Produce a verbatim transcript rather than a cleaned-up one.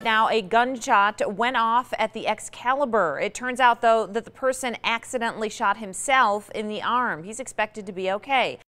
Now, a gunshot went off at the Excalibur. It turns out, though, that the person accidentally shot himself in the arm. He's expected to be okay.